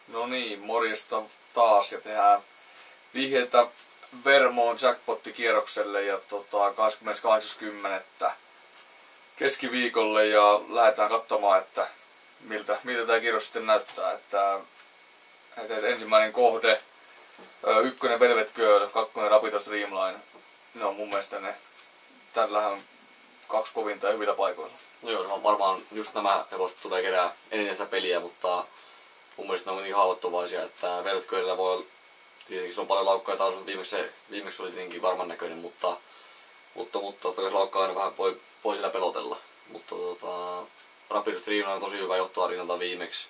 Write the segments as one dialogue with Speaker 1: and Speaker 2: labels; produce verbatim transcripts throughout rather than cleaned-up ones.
Speaker 1: No niin, morjesta taas ja tehdään vihjeitä Vermont jackpottikierrokselle ja tota, kahdeskymmeneskahdeksas kymmenettä keskiviikolle ja lähdetään katsomaan, että miltä, miltä tämä kierros sitten näyttää. Että, että ensimmäinen kohde, ykkönen Velvet Girl, kakkonen Rapido Streamline, ne on mun mielestä ne tällähän kaksi kovinta ja hyvillä paikoilla.
Speaker 2: No joo, no varmaan just nämä hevoset tulee kerää eniten sitä peliä, mutta mun mielestä ne on niin haavoittuvaisia, että Velvet Girlillä voi olla, tietenkin se on paljon laukkaa taas, mutta viimeksi, viimeksi oli tietenkin varman näköinen, mutta mutta, mutta totta kai se laukkaa aina vähän voi, voi sillä pelotella. Mutta tota, Rapido Streamline on tosi hyvä johtoarinalta viimeksi.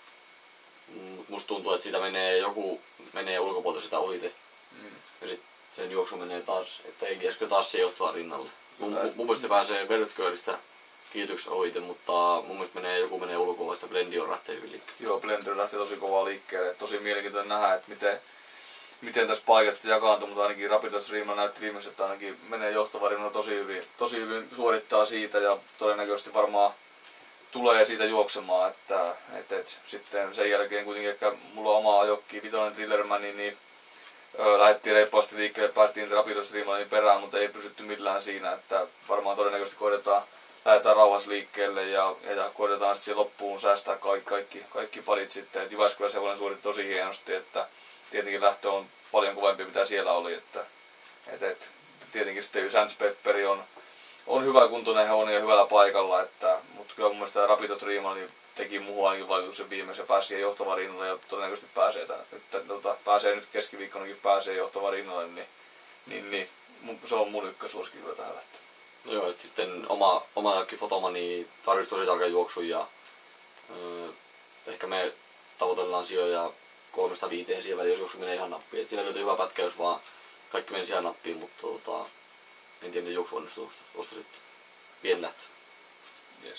Speaker 2: Musta tuntuu, että siitä menee joku menee ulkopuolelta sitä ohite. Mm. Ja sit sen juoksu menee taas, että ei keskö taas se johtoa rinnalle. Mun, mun mielestä pääsee Velvet Girlistä kiityksessä ohite, mutta mun mielestä menee, joku menee ulkopuolesta. Blendion lähtee hyvin liikkeelle.
Speaker 1: Joo, Blendion lähtee tosi kovaa liikkeelle. Tosi mielenkiintoinen nähdä, että miten, miten tässä paikat sitten jakaantuu, mutta ainakin Rapido Streamline näytti viimeksi, että ainakin menee johtova tosi hyvin, tosi hyvin suorittaa siitä ja todennäköisesti varmaan tulee siitä juoksemaan, että et, et, sitten sen jälkeen kuitenkin ehkä mulla on oma ajokki, vitoinen Thrillermani, niin ö, lähdettiin reippaasti liikkeelle, päästiin Rapido Streamlinein perään, mutta ei pysytty millään siinä, että varmaan todennäköisesti koitetaan, lähdetään rauhassa liikkeelle ja, ja koitetaan sitten loppuun säästää kaikki, kaikki, kaikki parit sitten, että Jyväskylässä hevonen suoritti tosi hienosti, että tietenkin lähtö on paljon kovempi mitä siellä oli, että et, et, tietenkin sitten Sands Pepperi on On hyvä kuntoinen hevonen ja hyvällä paikalla, että, mutta kyllä mun mielestä Rapido Streamline teki muuhun ainakin vaikutuksen viimeisen ja pääsi siihen johtavaan rinnalle ja todennäköisesti pääsee, tämän, että, tota, pääsee nyt keskiviikkonakin pääsee johtavaan rinnalle, niin, niin, niin se on mun ykkösuosikin kyllä tähän lähtöön.
Speaker 2: No joo, että sitten oma, oma jakki Fotomani tarvitsi tosi tarkan juoksun ja öö, ehkä me tavoitellaan sijoja kolmesta viiteen siihen väliin, jos juoksu menee ihan nappiin. Et siinä löytyy hyvä pätkä, jos vaan kaikki meni siihen nappiin, mutta tota, en tiedä, miten juoksu onnistuu tuosta sitten. Pieni lähtö.
Speaker 1: Yes.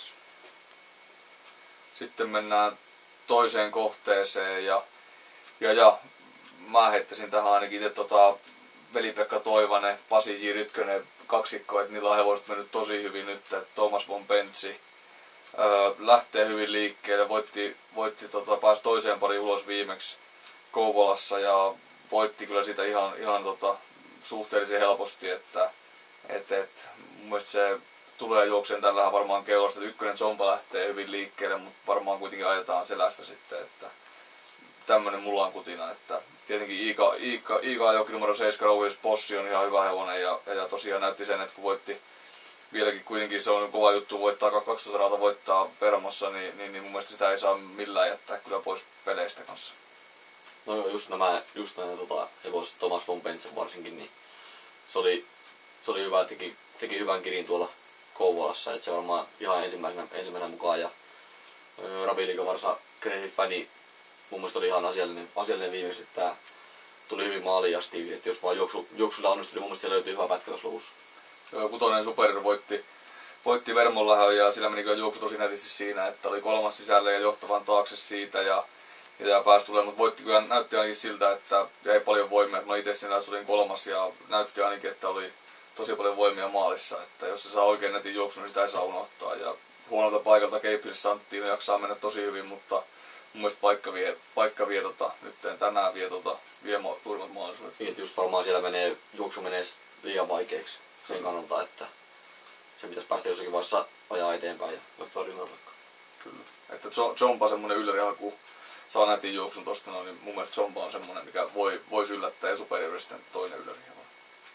Speaker 1: Sitten mennään toiseen kohteeseen ja, ja, ja mä heittäisin tähän ainakin itse tota Veli-Pekka Toivanen, Pasi J. Rytkönen kaksikko, että niillä on hevoset mennyt tosi hyvin nyt, että Thomas von Pentsi öö, lähtee hyvin liikkeelle, voitti, voitti tota, pääsi toiseen pari ulos viimeksi Kouvolassa ja voitti kyllä sitä ihan, ihan tota, suhteellisen helposti, että et, et, mun mielestä se tulee juokseen tällähän varmaan keulasta, että ykkönen Zomba lähtee hyvin liikkeelle, mutta varmaan kuitenkin ajetaan selästä sitten, että tämmönen mulla on kutina, että tietenkin Iika, Iika, Iika ajoki numero seitsemän Rouvis Possi on ihan hyvä hevonen ja, ja tosiaan näytti sen, että kun voitti vieläkin kuitenkin se on kova juttu voittaa kaksitoista rauta voittaa Vermossa, niin, niin, niin mun mielestä sitä ei saa millään jättää kyllä pois peleistä kanssa.
Speaker 2: No joo, just nämä, just nämä tota, hevoset Thomas von Pentsen varsinkin, niin se oli, se oli hyvä, teki, teki hyvän kirin tuolla Kouvolassa, että se varmaan ihan ensimmäisenä, ensimmäisenä mukaan ja Rabiliko Varsa Credit-fani mun mielestä oli ihan asiallinen, asiallinen viimeksi, että tuli hyvin maaliin asti, että jos vaan juoksu, juoksulla onnistui, niin mun mielestä siellä löytyy hyvä pätkä tuossa luvussa.
Speaker 1: Joo, kutonen Super voitti, voitti Vermolla ja sillä meni kyllä juoksu tosi nätisti siinä, että oli kolmas sisälle ja johtavan taakse siitä ja ja pääsi tulemaan, mutta voitti kyllä, näytti ainakin siltä, että jäi paljon voimia. Mä itse siinä olin kolmas ja näytti ainakin, että oli tosi paljon voimia maalissa, että jos se saa oikein netin juoksun, niin sitä ei saa unohtaa. Ja huonolta paikalta Keipille Santtiin jaksaa mennä tosi hyvin, mutta mun mielestä paikka vie, paikka vie tota, nyt tänään vie, tota, vie ma- suurimmat mahdollisuudet.
Speaker 2: Niin, just varmaan siellä menee, juoksu menee liian vaikeaksi sen kannalta, että se pitäisi päästä jossakin vaiheessa ajaa eteenpäin ja ottaa rinnan vaikka.
Speaker 1: Kyllä. Että Zomba semmonen yllärihaku saa nätin juoksun tosta noin, niin mun mielestä Zomba on semmonen, mikä voi, voisi yllättää ja Superior sitten toinen yllärihaku.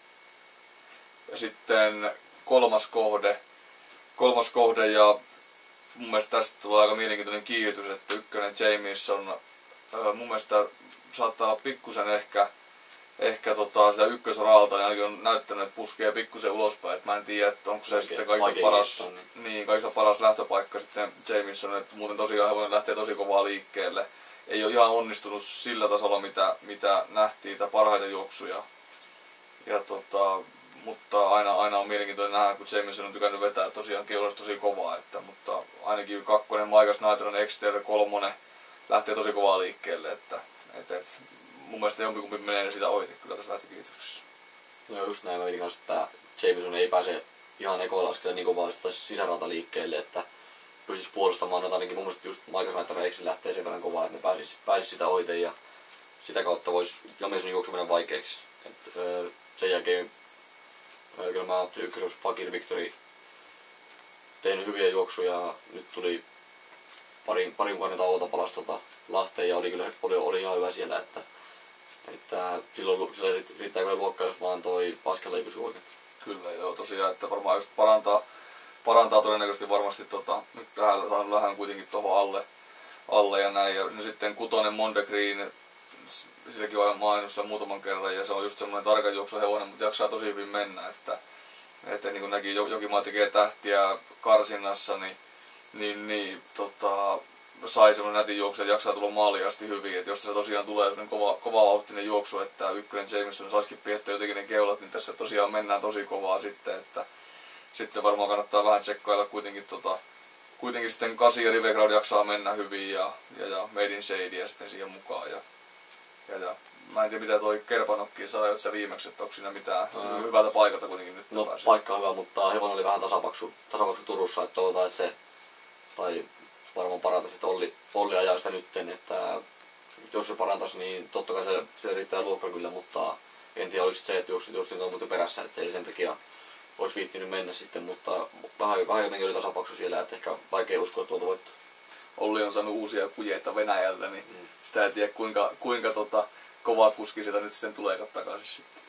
Speaker 1: Ja sitten kolmas kohde, kolmas kohde ja mun mielestä tästä tulee aika mielenkiintoinen kiihdytys, että ykkönen Jameson mun mielestä saattaa olla pikkusen ehkä, ehkä tota, sitä ykkösraalta, niin ainakin on näyttänyt, että puskee pikkusen ulospäin. Et mä en tiedä, että onko se Oikein, sitten kaikista paras, kiittaa, niin. Niin, kaikista paras lähtöpaikka sitten Jameson, että muuten tosiaan hevonen lähtee tosi kovaa liikkeelle. Ei ole ihan onnistunut sillä tasolla, mitä, mitä nähtiin, tai parhaita juoksuja. Ja tota, mutta aina, aina on mielenkiintoinen nähdä, kun Jameson on tykännyt vetää tosiaan keulasta tosi kovaa, että, mutta ainakin kakkonen, Maikas Naitron, Exter, kolmonen lähtee tosi kovaa liikkeelle, että et, et, mun mielestä jompikumpi menee sitä ohi kyllä tässä lähtökiityksessä.
Speaker 2: No just näin, mä mietin kanssa, että Jameson ei pääse ihan ekoilla askelta niin kovaa sisärata liikkeelle, että pystyisi puolustamaan noita ainakin mun mielestä just Michael Reiksi lähtee sen verran kovaa, että ne pääsis, pääsis sitä ohitte ja sitä kautta voisi Jamiesonin juoksu mennä vaikeaksi. Et, öö, sen jälkeen öö, kyllä mä ajattelin ykkösen Fakir Victory tehnyt hyviä juoksuja. Nyt tuli parin, parin vuoden tauolta palasi tota Lahteen ja oli kyllä oli, oli ihan hyvä siellä, että, että silloin, silloin riittää kyllä luokkaa, jos vaan toi paskella ei pysy oikein.
Speaker 1: Kyllä joo, tosiaan, että varmaan just parantaa, parantaa todennäköisesti varmasti tota, nyt tähän saanut vähän kuitenkin tuohon alle, alle ja näin. Ja no sitten kutonen Mondegreen, silläkin olen maininnut sen muutaman kerran ja se on just semmoinen tarkan juoksuhevonen, mutta jaksaa tosi hyvin mennä, että, että niin kuin näki Jokimaa tekee tähtiä karsinnassa, niin, niin, niin tota, sai semmoinen nätin juoksu, että jaksaa tulla maaliin asti hyvin, että jos se tosiaan tulee semmoinen kova, kova vauhtinen juoksu, että ykkönen Jameson saisikin piettyä jotenkin ne keulat, niin tässä tosiaan mennään tosi kovaa sitten, että sitten varmaan kannattaa vähän tsekkailla kuitenkin tota, kuitenkin sitten Kasi ja Rive Crowd jaksaa mennä hyvin ja, ja, ja Made in Shady ja sitten siihen mukaan. Ja, ja, ja. Mä en tiedä mitä toi Kerpanokki saa, jos sä viimeksi, että onko siinä mitään mm. hyvältä paikalta kuitenkin nyt.
Speaker 2: No pääsee. Paikka on hyvä, mutta hevonen oli vähän tasapaksu, tasapaksu Turussa, että toivotaan, että se, tai varmaan parantaisi, että Olli, Olli ajaa sitä nytten, että jos se parantaisi, niin totta kai se, se riittää luokka kyllä, mutta en tiedä oliko se, että juoksit just nyt on muuten perässä, että se ei sen takia olisi viittinyt mennä sitten, mutta vähän, vähän jotenkin oli tasapaksu siellä, että ehkä vaikea uskoa tuolta voittaa.
Speaker 1: Olli on saanut uusia kujeita Venäjältä, niin mm. sitä ei tiedä kuinka, kuinka tota, kova kuski sieltä nyt sitten tulee takaisin sitten.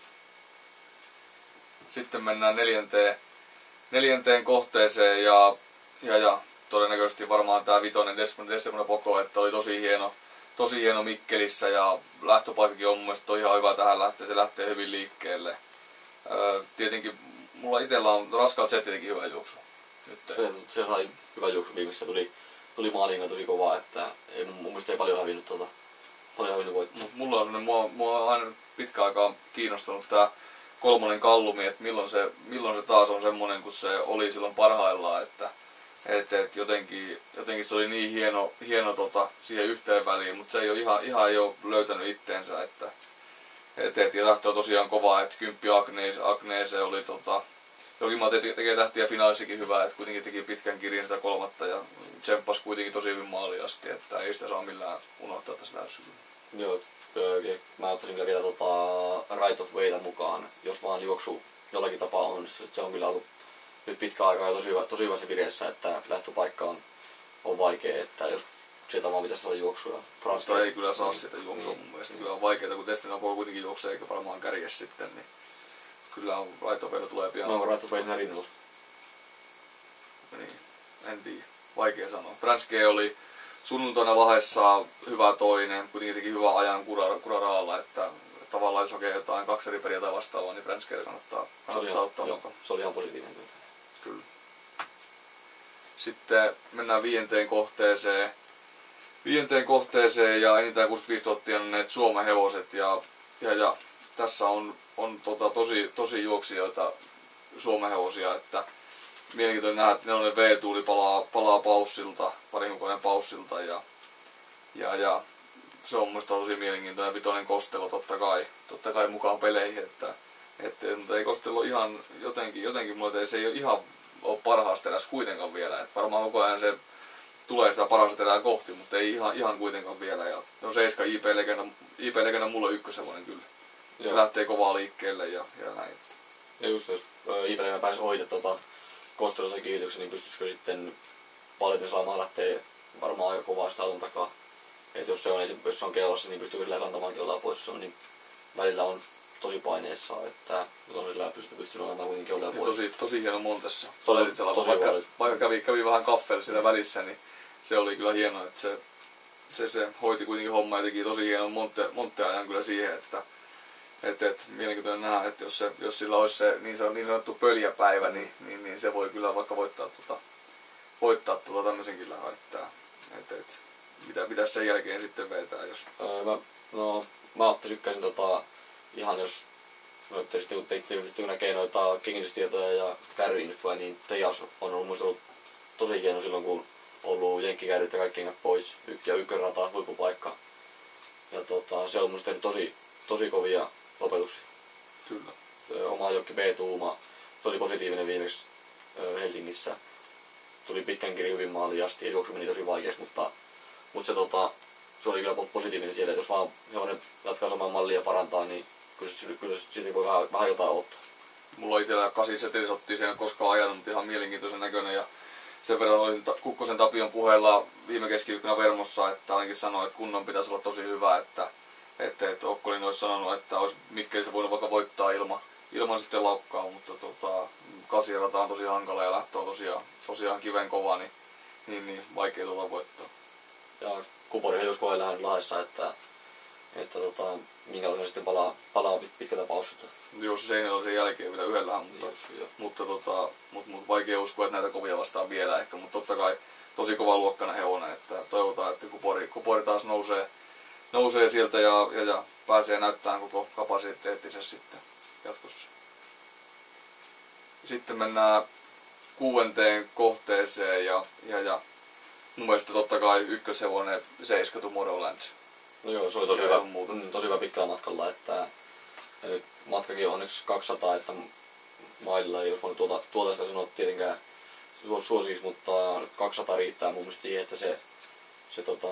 Speaker 1: Sitten mennään neljänteen, neljänteen kohteeseen ja, ja, ja todennäköisesti varmaan tämä vitonen Desmona Poko, että oli tosi hieno, tosi hieno Mikkelissä ja lähtöpaikkakin on mun mielestä ihan hyvä tähän lähteä, se lähtee hyvin liikkeelle. Öö, tietenkin mulla itsellä on Rascal Z tietenkin hyvä juoksu. Nyt.
Speaker 2: Se, se sai hyvä juoksu viimeisessä, tuli, tuli maaliin tosi kovaa, että ei, mun mielestä ei paljon hävinnyt, tuota, paljon hävinnyt voittaa.
Speaker 1: Mulla on sellainen, mua, mua on aina pitkä aikaa kiinnostunut tää kolmonen Kallumi, että milloin se, milloin se taas on semmonen kun se oli silloin parhaillaan, että et, et jotenkin, jotenkin se oli niin hieno, hieno tota, siihen yhteen väliin, mutta se ei ole ihan, ihan ei ole löytänyt itteensä, että et, et, ja lähtö on tosiaan kovaa, että kymppi Agneese, Agneese oli tota, Jokimaa tekee tähtiä finaalissikin hyvää, että kuitenkin teki pitkän kirjan sitä kolmatta ja tsemppasi kuitenkin tosi hyvin maaliin asti, että ei sitä saa millään unohtaa tässä lähdössä.
Speaker 2: Joo, mä ajattelin kyllä vielä tota Right of Wayta mukaan, jos vaan juoksu jollakin tapaa on, se on kyllä ollut nyt pitkä aikaa ja tosi, hyvä, tosi hyvässä vireessä, että lähtöpaikka on, on vaikea, että jos sieltä vaan pitäisi olla juoksua.
Speaker 1: Mutta ei kyllä saa sitä juoksua mun mielestä, kyllä on vaikeaa, kun Destina voi kuitenkin juoksee eikä varmaan kärjes sitten, niin kyllä on Right of Wayta tulee pian.
Speaker 2: No onko Right of Wayta rinnalla?
Speaker 1: Niin, en tiedä, vaikea sanoa. Franske oli sunnuntaina Lahdessa hyvä toinen, kuitenkin teki hyvän ajan Kuraraalla, että tavallaan jos hakee jotain kaksi eri periä tai vastaavaa, niin Franskeelle kannattaa, kannattaa ottaa mukaan.
Speaker 2: Se oli ihan positiivinen kyllä.
Speaker 1: Kyllä. Sitten mennään viienteen kohteeseen. Viienteen kohteeseen ja enintään kuusikymmentäviisituhatta anneet Suomen hevoset ja, ja, ja tässä on, on tota, tosi, tosi juoksijoita Suomen hevosia, että mielenkiintoinen nähdä, että nelonen V-tuuli palaa, palaa paussilta, parin kuukauden paussilta ja, ja, ja se on mun tosi mielenkiintoinen. Vitonen Kostelo totta kai, totta kai mukaan peleihin, että, että, mutta ei Kostelo ihan jotenkin, jotenkin mulle, se ei ole ihan ole parhaassa terässä kuitenkaan vielä, että varmaan koko ajan se tulee sitä parhaasta terää kohti, mutta ei ihan, ihan kuitenkaan vielä. Ja no seiska I P-legenda, I P-legenda mulle on ykköshevonen kyllä. Se Joo. lähtee kovaa liikkeelle ja, ja näin.
Speaker 2: Ja just jos I P-legenda pääsi ohite tuota Kostelosen kehityksen, niin pystyisikö sitten paljon saamaan lähteä varmaan aika kovaa sitä auton takaa. Et jos se on, jos se on keulassa, niin pystyy kyllä rantamaan keulaa pois, se on, niin välillä on tosi paineessa, että on sillä pystyy pystynyt rantamaan kuitenkin keulaa pois.
Speaker 1: Tosi, tosi hieno Montessa. Vaikka, vaikka kävi, kävi vähän kaffeella siinä välissä, niin se oli kyllä hieno, että se, se, se hoiti kuitenkin homma ja teki tosi hienon Monte, Monte-ajan kyllä siihen, että et, et, mielenkiintoinen nähdä, että jos, se, jos sillä olisi se niin sanottu, niin sanottu pöljäpäivä, niin, niin, niin se voi kyllä vaikka voittaa, tota, voittaa tota tämmöisenkin lähdön, että et, et, mitä, mitä sen jälkeen sitten vetää, jos...
Speaker 2: Öö, mä, no, mä tykkäsin tota, ihan jos sitten kun, kun näkee noita kengitystietoja ja kärryinfoja, niin Tejas on ollut, ollut tosi hieno silloin, kun on ollut jenkkikärryt ja kaikki kengät pois ja ykkösrata, huippupaikka. Ja tota, se on mun tehnyt tosi, tosi kovia lopetuksia.
Speaker 1: Kyllä.
Speaker 2: Oma jokki B-tuuma, se oli positiivinen viimeksi Helsingissä. tuli pitkän kirjan hyvin maaliin asti ja juoksu meni tosi vaikeaksi, mutta, mutta se, tota, se oli kyllä positiivinen siellä, että jos vaan hevonen jatkaa samaa mallia ja parantaa, niin kyllä, kyllä siitä voi vähän, vähän jotain ottaa.
Speaker 1: Mulla on itsellä kasi setelisotti, se ei ole koskaan ajanut, mutta ihan mielenkiintoisen näköinen. Ja sen verran olin Kukkosen Tapion puheella viime keskiviikkona Vermossa, että ainakin sanoi, että kunnon pitäisi olla tosi hyvä, että, että, että Okkolin olisi sanonut, että olisi Mikkelissä voinut vaikka voittaa ilman, ilman sitten laukkaa, mutta tota, kasirata on tosi hankala ja lähtö on tosiaan, tosiaan kiven kova, niin, niin, niin vaikea tulla voittaa.
Speaker 2: Ja Kuporihan just kohdalla lähden Lahdessa, että, että tota, minkälainen sitten palaa, palaa pitkältä paussilta.
Speaker 1: Jos Seinällä oli sen jälkeen vielä yhdellähän, mutta,
Speaker 2: Jos,
Speaker 1: mutta, tota, mutta, mutta vaikea uskoa, että näitä kovia vastaan vielä ehkä, mutta totta kai tosi kova luokkainen hevonen, että toivotaan, että Kupori, Kupori taas nousee, nousee sieltä ja, ja, ja pääsee näyttämään koko kapasiteettinsa sitten jatkossa. Sitten mennään kuudenteen kohteeseen ja, ja, ja mun mielestä totta kai ykköshevonen Seiska Tomorrowland.
Speaker 2: No joo, se oli tosi hyvä, mm, tosi hyvä pitkällä matkalla, että ja nyt matkakin on onneksi kaksisataa, että maililla ei olisi voinut tuota, tuota sitä sanoa tietenkään suosiksi, mutta kaksisataa riittää mun mielestä siihen, että se, se tota,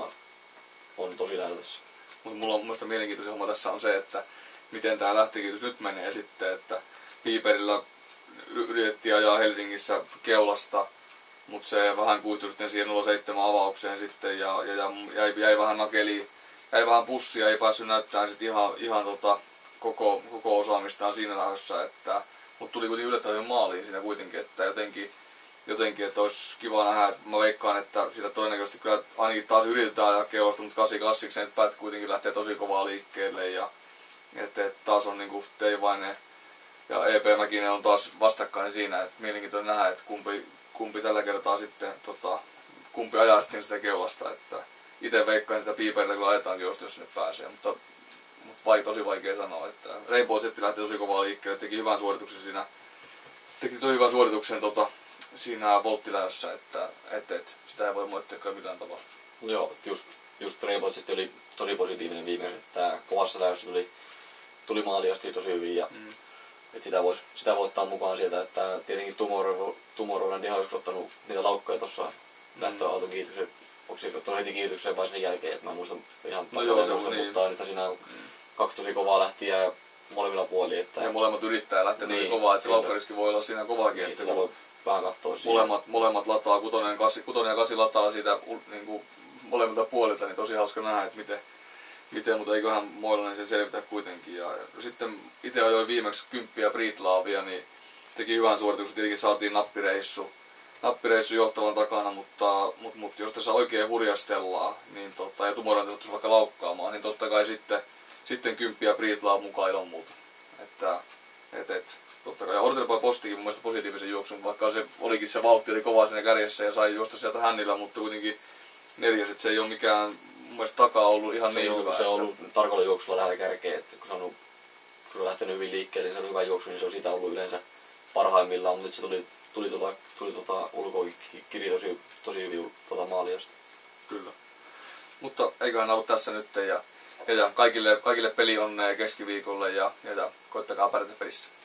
Speaker 2: on tosi lähellä tässä.
Speaker 1: Mutta mulla on mun mielestä mielenkiintoinen homma tässä on se, että miten tää lähtökiitys nyt menee sitten, että Piiperillä yritettiin ajaa Helsingissä keulasta, mutta se vähän kuihtui sitten siihen nolla seitsemän avaukseen sitten ja, ja, ja jäi, jäi vähän nakeliin, jäi vähän pussia, ei päässyt näyttämään sit ihan, ihan tota, koko, koko osaamistaan siinä lähdössä, että mutta tuli kuitenkin yllättävän maaliin siinä kuitenkin, että jotenkin, jotenkin että olisi kiva nähdä, että mä veikkaan, että sitä todennäköisesti kyllä ainakin taas yritetään ajaa keulasta, mutta kasi klassikseen, että päät kuitenkin lähtee tosi kovaa liikkeelle ja että et taas on niinku Teivainen ja E P Mäkinen on taas vastakkain siinä, että mielenkiintoinen nähdä, että kumpi, kumpi tällä kertaa sitten, tota, kumpi ajaa sitten sitä keulasta, että itse veikkaan sitä Piiperillä kyllä ajetaankin, jos, jos nyt pääsee, mutta, mutta vai, tosi vaikea sanoa, että Rainbow Jet lähti tosi kovaa liikkeelle, teki hyvän suorituksen siinä, teki tosi hyvän suorituksen tota, siinä volttiläjössä, että et, et, sitä ei voi moittaa kyllä millään tavalla.
Speaker 2: Joo, just, just Rainbow Jet oli tosi positiivinen viimeinen, että kovassa läjössä tuli, tuli maaliasti tosi hyvin ja mm. Et sitä voisi sitä voi ottaa mukaan sieltä, että tietenkin Tomorrow, Tomorrowland ihan olisi ottanut niitä laukkoja tuossa mm. lähtöauton kiitoksen. Onko se ottanut heti kiitokseen vai sen jälkeen, että mä en muista ihan
Speaker 1: no joo, se
Speaker 2: muista,
Speaker 1: niin.
Speaker 2: Mutta nyt siinä on mm. kaksi tosi kovaa lähtiä ja molemmilla puolilla. Että
Speaker 1: ja molemmat yrittää lähteä niin, tosi kovaa, että se laukkariski voi olla siinä kovaakin.
Speaker 2: Niin, sitä voi vähän katsoa
Speaker 1: molemmat, molemmat lataa, kutonen, kasi, kutonen ja kasi lataa siitä niin kuin molemmilta puolilta, niin tosi hauska nähdä, että miten, miten mutta eiköhän Moilanen sen selvitä kuitenkin. Ja sitten itse ajoin viimeksi kymppiä Breedlavia, niin teki hyvän suorituksen, tietenkin saatiin nappireissu. Nappireissu johtavan takana, mutta, mutta, mutta jos tässä oikein hurjastellaan, niin tota, ja Tomorrowland sattuisi vaikka laukkaamaan, niin totta kai sitten, sitten kymppiä Breedlav mukaan ilman muuta. Että, et, et, totta kai. Ja Ortelpa postikin mun mielestä positiivisen juoksun, vaikka se olikin se vauhti oli kovaa siinä kärjessä ja sai juosta sieltä hännillä, mutta kuitenkin neljäs, että se ei ole mikään mun mielestä takaa ollut ihan
Speaker 2: se
Speaker 1: niin
Speaker 2: on,
Speaker 1: hyvä.
Speaker 2: Se on ollut tarkalla juoksulla lähellä kärkeä, että kun se on, ollut, kun se on lähtenyt hyvin liikkeelle, niin se on hyvä juoksu, niin se on siitä ollut yleensä parhaimmillaan, mutta nyt se tuli, tuli, tuli, tuli tota, ulkokiri tosi, tosi hyvin tota, maaliasta.
Speaker 1: Kyllä. Mutta eiköhän ollut tässä nyt ja, ja kaikille, kaikille peli onnea keskiviikolle ja, ja koittakaa pärjätä pelissä.